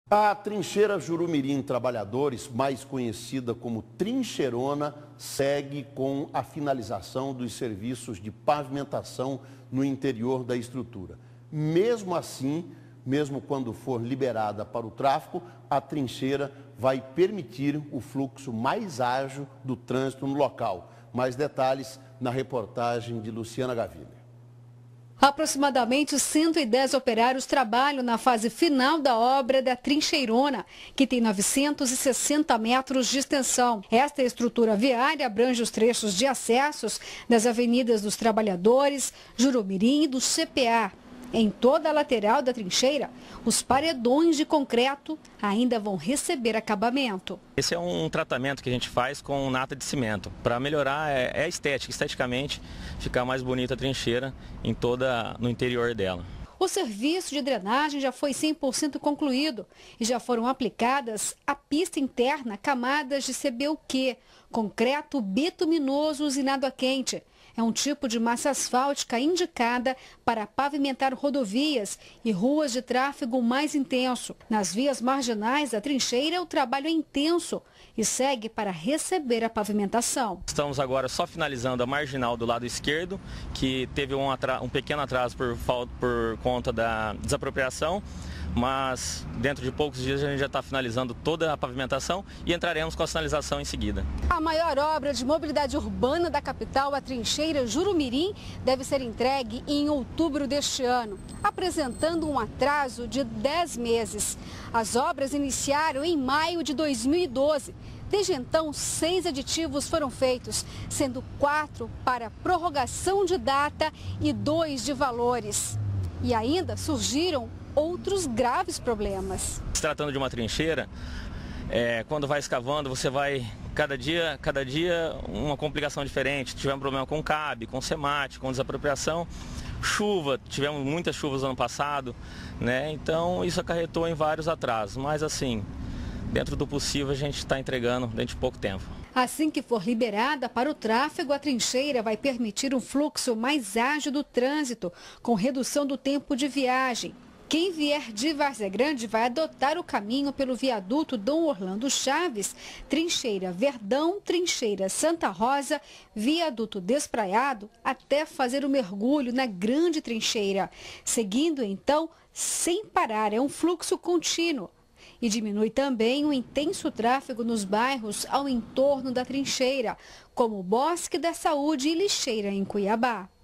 A trincheira Jurumirim Trabalhadores, mais conhecida como Trincheirona, segue com a finalização dos serviços de pavimentação no interior da estrutura. Mesmo assim, mesmo quando for liberada para o tráfego, a trincheira vai permitir o fluxo mais ágil do trânsito no local. Mais detalhes na reportagem de Luciana Gavilha. Aproximadamente 110 operários trabalham na fase final da obra da Trincheirona, que tem 960 metros de extensão. Esta estrutura viária abrange os trechos de acessos das avenidas dos Trabalhadores, Jurumirim e do CPA. Em toda a lateral da trincheira, os paredões de concreto ainda vão receber acabamento. Esse é um tratamento que a gente faz com nata de cimento, para melhorar a estética, esteticamente ficar mais bonita a trincheira no interior dela. O serviço de drenagem já foi 100% concluído e já foram aplicadas à pista interna camadas de CBUQ, concreto bituminoso usinado a quente. É um tipo de massa asfáltica indicada para pavimentar rodovias e ruas de tráfego mais intenso. Nas vias marginais da trincheira, o trabalho é intenso e segue para receber a pavimentação. Estamos agora só finalizando a marginal do lado esquerdo, que teve um pequeno atraso por conta da desapropriação, mas dentro de poucos dias a gente já está finalizando toda a pavimentação e entraremos com a sinalização em seguida. A maior obra de mobilidade urbana da capital, a trincheira Jurumirim, deve ser entregue em outubro deste ano, apresentando um atraso de 10 meses. As obras iniciaram em maio de 2012. Desde então, 6 aditivos foram feitos, sendo 4 para prorrogação de data e 2 de valores. E ainda surgiram outros graves problemas. Se tratando de uma trincheira, quando vai escavando, você vai, cada dia uma complicação diferente. Tivemos problema com CAB, com SEMAT, com desapropriação, chuva, tivemos muitas chuvas no ano passado, né? Então isso acarretou em vários atrasos, mas assim, dentro do possível a gente está entregando dentro de pouco tempo. Assim que for liberada para o tráfego, a trincheira vai permitir um fluxo mais ágil do trânsito, com redução do tempo de viagem. Quem vier de Várzea Grande vai adotar o caminho pelo viaduto Dom Orlando Chaves, trincheira Verdão, trincheira Santa Rosa, viaduto Despraiado, até fazer o mergulho na grande trincheira. Seguindo então, sem parar, é um fluxo contínuo. E diminui também o intenso tráfego nos bairros ao entorno da trincheira, como o Bosque da Saúde e Lixeira, em Cuiabá.